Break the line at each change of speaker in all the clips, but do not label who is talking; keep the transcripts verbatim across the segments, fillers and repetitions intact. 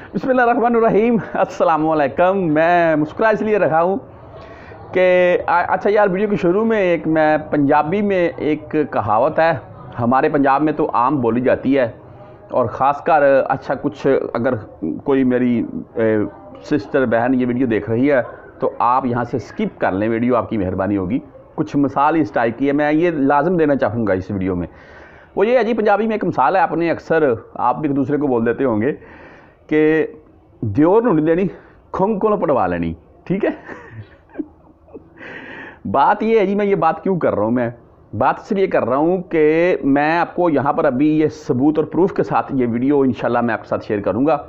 बिस्मिल्लाहिर्रहमानिर्रहीम, अस्सलाम वालेकुम। मैं मुस्कुरा इसलिए रखा हूँ कि अच्छा यार, वीडियो के शुरू में एक मैं पंजाबी में एक कहावत है, हमारे पंजाब में तो आम बोली जाती है, और ख़ासकर अच्छा कुछ अगर कोई मेरी ए, सिस्टर बहन ये वीडियो देख रही है तो आप यहाँ से स्किप कर लें, वीडियो आपकी मेहरबानी होगी। कुछ मिसाल इस टाइप की है, मैं ये लाजम देना चाहूँगा इस वीडियो में। वो ये है जी, पंजाबी में एक मिसाल है, आपने अक्सर आप भी एक दूसरे को बोल देते होंगे कि दियोर नहीं देनी, खुंग को पटवा लेनी। ठीक है बात ये है जी, मैं ये बात क्यों कर रहा हूँ, मैं बात इसलिए कर रहा हूँ कि मैं आपको यहाँ पर अभी ये सबूत और प्रूफ के साथ ये वीडियो इंशाल्लाह मैं आपके साथ शेयर करूँगा।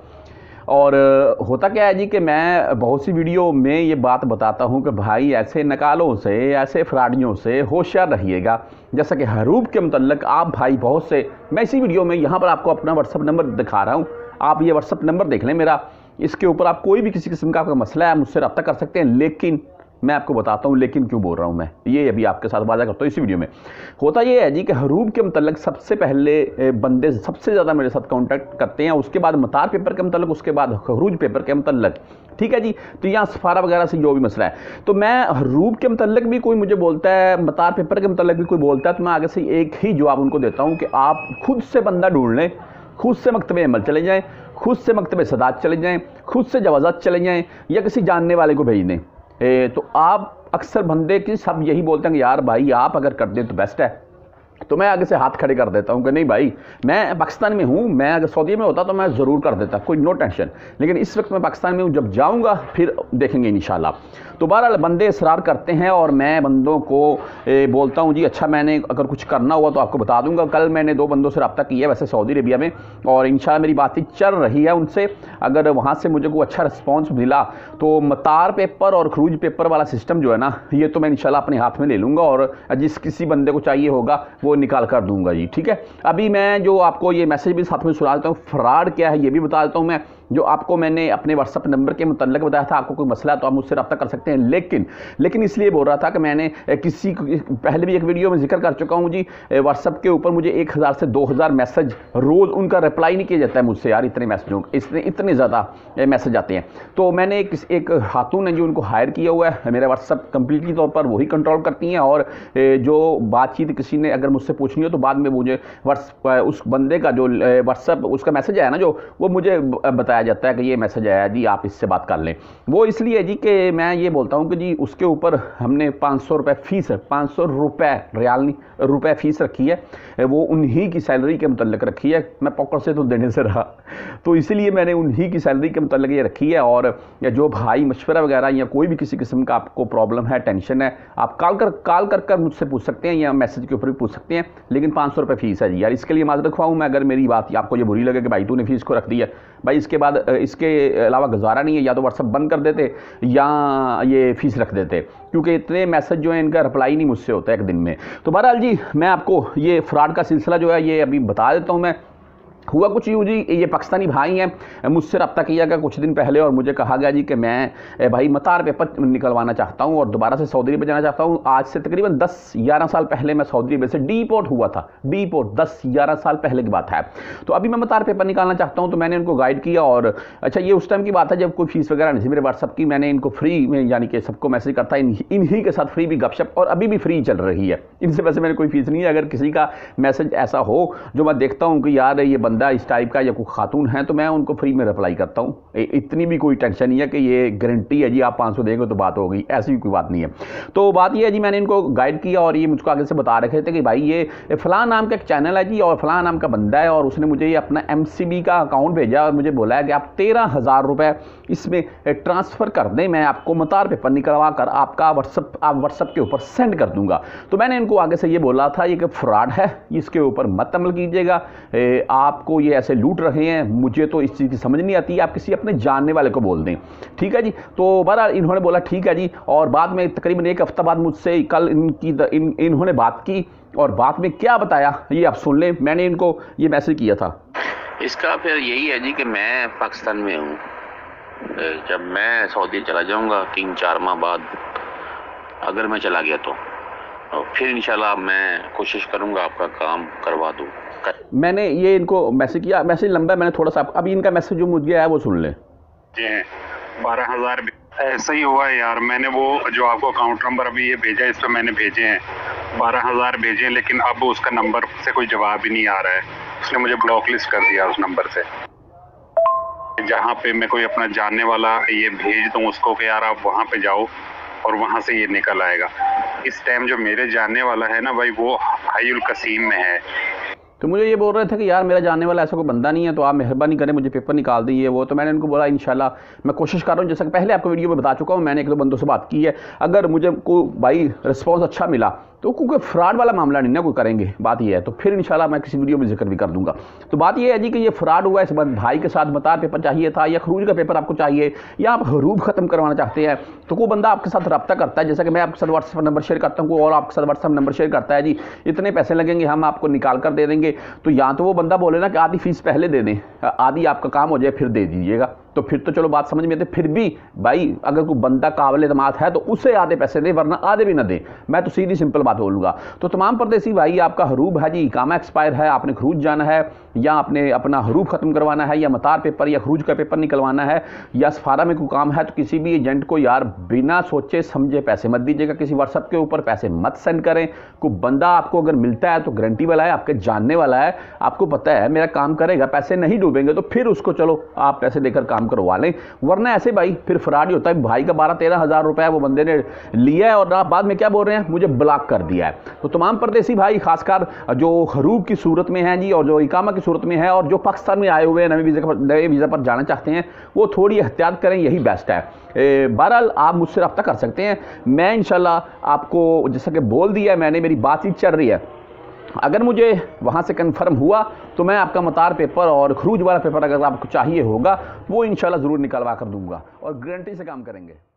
और होता क्या है जी कि मैं बहुत सी वीडियो में ये बात बताता हूँ कि भाई ऐसे नकालों से, ऐसे फ्रॉडियों से होशियार रहिएगा। जैसा कि हरूब के मतलब आप भाई बहुत से, मैं इसी वीडियो में यहाँ पर आपको अपना व्हाट्सअप नंबर दिखा रहा हूँ, आप ये व्हाट्सअप नंबर देख लें मेरा। इसके ऊपर आप कोई भी किसी किस्म का आपका मसला है मुझसे रब्ता कर सकते हैं। लेकिन मैं आपको बताता हूँ लेकिन क्यों बोल रहा हूँ मैं, ये अभी आपके साथ वादा करता हूँ इसी वीडियो में। होता ये है जी कि हरूब के मतलब सबसे पहले बंदे सबसे ज़्यादा मेरे साथ कांटेक्ट करते हैं, उसके बाद मतार पेपर के मतलब, उसके बाद हरूज पेपर के मतलब। ठीक है जी, तो यहाँ सफारा वगैरह से जो भी मसला है, तो मैं हरूब के मतलब भी कोई मुझे बोलता है, मतार पेपर के मतलब भी कोई बोलता है, तो मैं आगे से एक ही जवाब उनको देता हूँ कि आप खुद से बंदा ढूंढ लें, खुद से मकतबे अमल चले जाएँ, खुद से मकतबे सदात चले जाएँ, खुद से जवाजात चले जाएँ, या किसी जानने वाले को भेज दें। ए, तो आप अक्सर बंदे की सब यही बोलते हैं कि यार भाई आप अगर कर दें तो बेस्ट है। तो मैं आगे से हाथ खड़े कर देता हूँ कि नहीं भाई, मैं पाकिस्तान में हूँ, मैं अगर सऊदी में होता तो मैं ज़रूर कर देता, कोई नो टेंशन। लेकिन इस वक्त मैं पाकिस्तान में हूँ, जब जाऊँगा फिर देखेंगे इंशाल्लाह। तो बहरहाल बंदे इसरार करते हैं और मैं बंदों को ए, बोलता हूँ जी अच्छा, मैंने अगर कुछ करना हुआ तो आपको बता दूंगा। कल मैंने दो बंदों से रब्ता किया है वैसे सऊदी अरेबिया में, और इंशाल्लाह मेरी बातचीत चल रही है उनसे। अगर वहाँ से मुझे कोई अच्छा रिस्पॉन्स मिला तो मतार पेपर और खरूज पेपर वाला सिस्टम जो है ना, ये तो मैं इंशाल्लाह अपने हाथ में ले लूँगा, और जिस किसी बंदे को चाहिए होगा वो निकाल कर दूंगा जी। ठीक है, अभी मैं जो आपको ये मैसेज भी साथ में सुना देता हूँ, फ्रॉड क्या है ये भी बता देता हूँ मैं। जो आपको मैंने अपने व्हाट्सअप नंबर के मुतल्लिक बताया था, आपको कोई मसला है तो आप मुझसे रब्ता कर सकते हैं। लेकिन लेकिन इसलिए बोल रहा था कि मैंने किसी पहले भी एक वीडियो में जिक्र कर चुका हूँ जी, व्हाट्सअप के ऊपर मुझे एक हज़ार से दो हज़ार मैसेज रोज़, उनका रिप्लाई नहीं किया जाता है मुझसे यार, इतने मैसेजों इतने इतने ज़्यादा मैसेज आते हैं। तो मैंने एक एक खातून है जो उनको हायर किया हुआ है, मेरा व्हाट्सअप कंप्लीटली तौर पर वही कंट्रोल करती हैं, और जो बातचीत किसी ने अगर मुझसे पूछनी हो तो बाद में मुझे व्हाट्सअप उस बंदे का जो व्हाट्सअप उसका मैसेज आया ना, जो वो मुझे बताया जाता है कि ये मैसेज आया जी, आप इससे बात कर लें। वो इसलिए जी कि मैं ये बोलता हूँ कि जी उसके ऊपर हमने पाँच सौ रुपये फ़ीस, पाँच सौ रुपये रियाल नहीं रुपये फ़ीस रखी है, वो उन्हीं की सैलरी के मुतल्लिक रखी है, मैं पॉकेट से तो देने से रहा, तो इसलिए मैंने उन्हीं की सैलरी के मुतल्लिक ये रखी है। और जो भाई मशवरा वगैरह या कोई भी किसी किस्म का आपको प्रॉब्लम है, टेंशन है, आप कॉल कर कॉल कर कर मुझसे पूछ सकते हैं या मैसेज के ऊपर भी पूछ सकते हैं। लेकिन पाँच सौ रुपये फ़ीस है जी यार, इसके लिए माजरत ख्वाह हूँ मैं अगर मेरी बात आपको ये बुरी लगे कि भाई तूने फ़ीस को रख दी है। भाई इसके बाद इसके अलावा गुजारा नहीं है, या तो व्हाट्सअप बंद कर देते या ये फ़ीस रख देते, क्योंकि इतने मैसेज जो है इनका रिप्लाई नहीं मुझसे होता है एक दिन में। तो बहरहाल जी, मैं आपको ये फ्रॉड का सिलसिला जो है ये अभी बता देता हूँ मैं। हुआ कुछ यूँ जी, ये पाकिस्तानी भाई हैं, मुझसे रब्ता किया गया कुछ दिन पहले, और मुझे कहा गया जी कि मैं भाई मतार पेपर निकलवाना चाहता हूँ और दोबारा से सऊदी अरब जाना चाहता हूँ। आज से तकरीबन दस ग्यारह साल पहले मैं सऊदी अरब से डीपोर्ट हुआ था, डीपोर्ट दस ग्यारह साल पहले की बात है। तो अभी मैं मतार पेपर निकालना चाहता हूँ, तो मैंने उनको गाइड किया। और अच्छा, ये उस टाइम की बात है जब कोई फीस वगैरह नहीं थी मेरे व्हाट्सअप की, मैंने इनको फ्री में यानी कि सबको मैसेज करता है, इन्हीं के साथ फ्री भी गपशप, और अभी भी फ्री चल रही है, इनसे वैसे मैंने कोई फीस नहीं है। अगर किसी का मैसेज ऐसा हो जो मैं देखता हूँ कि यार ये बंदा इस टाइप का या कोई खातून है, तो मैं उनको फ्री में रिप्लाई करता हूँ। इतनी भी कोई टेंशन नहीं है कि ये गारंटी है जी आप पाँच सौ देंगे तो बात हो गई, ऐसी भी कोई बात नहीं है। तो बात ये है जी, मैंने इनको गाइड किया और ये मुझको आगे से बता रखे थे कि भाई ये फलां नाम का एक चैनल है जी, और फलां नाम का बंदा है, और उसने मुझे ये अपना एम सी बी का अकाउंट भेजा और मुझे बोला है कि आप तेरह हज़ार रुपये इसमें ट्रांसफ़र कर दें, मैं आपको मतार पेपर निकलवा कर आपका व्हाट्सअप आप व्हाट्सअप के ऊपर सेंड कर दूंगा। तो मैंने इनको आगे से ये बोला था ये कि फ्रॉड है, इसके ऊपर मत अमल कीजिएगा, आपको ये ऐसे लूट रहे हैं, मुझे तो इस चीज़ की समझ नहीं आती, आप किसी अपने जानने वाले को बोल दें। ठीक है जी, तो बहरहाल इन्होंने बोला ठीक है जी, और बाद में तकरीबन एक हफ्ता बाद मुझसे कल इनकी इन, इन्होंने बात की, और बात में क्या बताया ये आप सुन लें। मैंने इनको ये मैसेज किया था,
इसका फिर यही है जी कि मैं पाकिस्तान में हूँ, जब मैं सऊदी चला जाऊँगा तीन चार माह बाद, अगर मैं चला गया तो, और फिर इंशाल्लाह मैं कोशिश करूँगा आपका काम करवा दूँ।
मैंने ये इनको मैसेज किया, मैसेज लंबा है, मैंने थोड़ा सा अभी इनका मैसेज जो मुझे आया वो सुन लें।
जी बारह हजार ऐसा ही हुआ है यार। मैंने वो जो आपको अकाउंट नंबर अभी ये भेजा है, इस पर मैंने भेजे हैं बारह हजार भेजे हैं, लेकिन अब उसका नंबर से कोई जवाब ही नहीं आ रहा है। उसने मुझे ब्लॉक लिस्ट कर दिया उस नंबर से। जहाँ पे मैं कोई अपना जानने वाला ये भेज दूँ उसको कि यार आप वहाँ पे जाओ और वहाँ से ये निकल आएगा। इस टाइम जो मेरे जानने वाला है ना भाई, वो हायुल कसीम में है।
तो मुझे ये बोल रहे थे कि यार मेरा जानने वाला ऐसा कोई बंदा नहीं है, तो आप मेहरबानी करें मुझे पेपर निकाल दीजिए वो। तो मैंने उनको बोला इंशाल्लाह मैं कोशिश कर रहा हूँ, जैसा कि पहले आपको वीडियो में बता चुका हूँ, मैंने एक दो बंदों से बात की है। अगर मुझे को भाई रिस्पॉन्स अच्छा मिला तो कोई फ्रॉड वाला मामला नहीं ना कोई करेंगे, बात ये है। तो फिर इंशाल्लाह मैं किसी वीडियो में जिक्र भी कर दूंगा। तो बात ये है जी कि ये फ्रॉड हुआ, इस भाई के साथ मतार पेपर चाहिए था या खरूज का पेपर आपको चाहिए या आप हरूब ख़त्म करवाना चाहते हैं, तो कोई बंदा आपके साथ रब्ता करता है, जैसा कि मैं आपके साथ व्हाट्सएप नंबर शेयर करता हूँ और आपके साथ व्हाट्सएप नंबर शेयर करता है जी इतने पैसे लगेंगे हम आपको निकाल कर दे देंगे। तो या तो वो बंदा बोले ना कि आधी फीस पहले दे दें, आधी आपका काम हो जाए फिर दे दीजिएगा, तो फिर तो चलो बात समझ में आती। फिर भी भाई अगर कोई बंदा काबिल एतमाद है तो उसे आधे पैसे दे, वरना आधे भी ना दे। मैं तो सीधी सिंपल बात बोलूँगा। तो तमाम परदेसी भाई आपका हरूब है जी, इकामा एक्सपायर है, आपने खरूज जाना है या आपने अपना हरूब ख़त्म करवाना है या मतार पेपर या खरूज का पेपर निकलवाना है या सफारा में कोई काम है, तो किसी भी एजेंट को यार बिना सोचे समझे पैसे मत दीजिएगा। किसी व्हाट्सएप के ऊपर पैसे मत सेंड करें। कोई बंदा आपको अगर मिलता है तो गारंटी वाला है, आपके जानने वाला है, आपको पता है मेरा काम करेगा, पैसे नहीं डूबेंगे, तो फिर उसको चलो आप पैसे देकर काम करवा लें। वरना ऐसे भाई फिर फ्रॉड ही होता है। भाई का बारह तेरह हज़ार रुपये वो बंदे ने लिया है और आप बाद में क्या बोल रहे हैं, मुझे ब्लॉक कर दिया है। तो तमाम परदेसी भाई खासकर जो हरूब की सूरत में हैं जी और जो इकामा की सूरत में है और जो पाकिस्तान में आए हुए हैं नए वीज़ा पर नए वीज़ा पर जाना चाहते हैं, वो थोड़ी एहतियात करें, यही बेस्ट है। बहरहाल आप मुझसे रब्ता कर सकते हैं। मैं इंशाल्लाह आपको जैसा कि बोल दिया मैंने, मेरी बातचीत चल रही है, अगर मुझे वहाँ से कंफर्म हुआ तो मैं आपका मतार पेपर और खरूज वाला पेपर अगर आपको चाहिए होगा वो इंशाल्लाह ज़रूर निकलवा कर दूंगा और गारंटी से काम करेंगे।